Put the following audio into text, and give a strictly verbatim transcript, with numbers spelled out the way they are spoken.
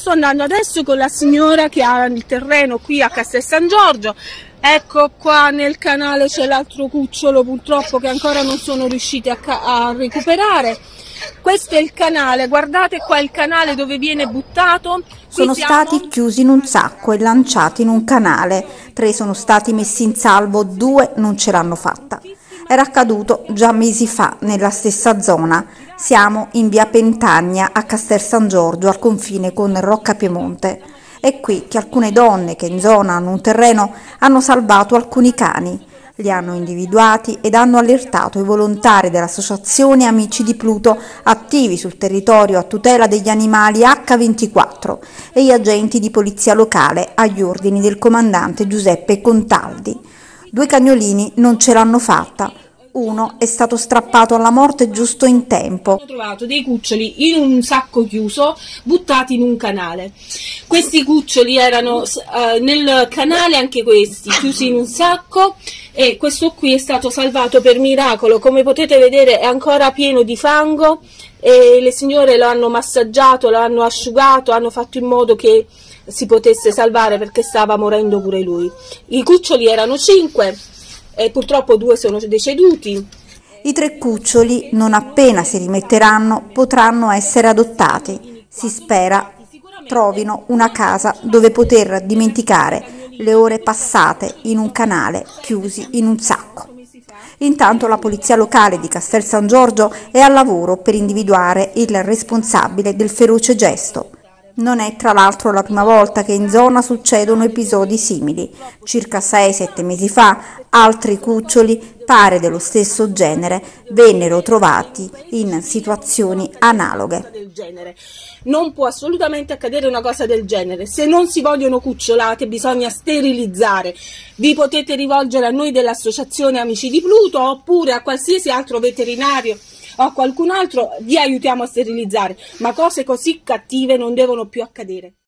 sto andando adesso con la signora che ha il terreno qui a Castel San Giorgio. Ecco qua nel canale c'è l'altro cucciolo purtroppo che ancora non sono riusciti a, a recuperare. Questo è il canale, guardate qua il canale dove viene buttato. Sono stati chiusi in un sacco e lanciati in un canale. Tre sono stati messi in salvo, due non ce l'hanno fatta. Era accaduto già mesi fa nella stessa zona. Siamo in via Pentagna a Castel San Giorgio, al confine con Rocca Piemonte. È qui che alcune donne che in zona hanno un terreno hanno salvato alcuni cani. Li hanno individuati ed hanno allertato i volontari dell'associazione Amici di Pluto attivi sul territorio a tutela degli animali acca ventiquattro e gli agenti di polizia locale agli ordini del comandante Giuseppe Contaldi. Due cagnolini non ce l'hanno fatta. Uno è stato strappato alla morte giusto in tempo. Ho trovato dei cuccioli in un sacco chiuso, buttati in un canale. Questi cuccioli erano uh, nel canale, anche questi, chiusi in un sacco, e questo qui è stato salvato per miracolo. Come potete vedere è ancora pieno di fango e le signore lo hanno massaggiato, lo hanno asciugato, hanno fatto in modo che si potesse salvare perché stava morendo pure lui. I cuccioli erano cinque. E purtroppo due sono deceduti. I tre cuccioli, non appena si rimetteranno, potranno essere adottati. Si spera trovino una casa dove poter dimenticare le ore passate in un canale, chiusi in un sacco. Intanto la polizia locale di Castel San Giorgio è al lavoro per individuare il responsabile del feroce gesto. Non è tra l'altro la prima volta che in zona succedono episodi simili. Circa sei sette mesi fa altri cuccioli, pare dello stesso genere, vennero trovati in situazioni analoghe. Non può assolutamente accadere una cosa del genere. Se non si vogliono cucciolate bisogna sterilizzare. Vi potete rivolgere a noi dell'associazione Amici di Pluto oppure a qualsiasi altro veterinario o a qualcun altro, vi aiutiamo a sterilizzare, ma cose così cattive non devono più accadere.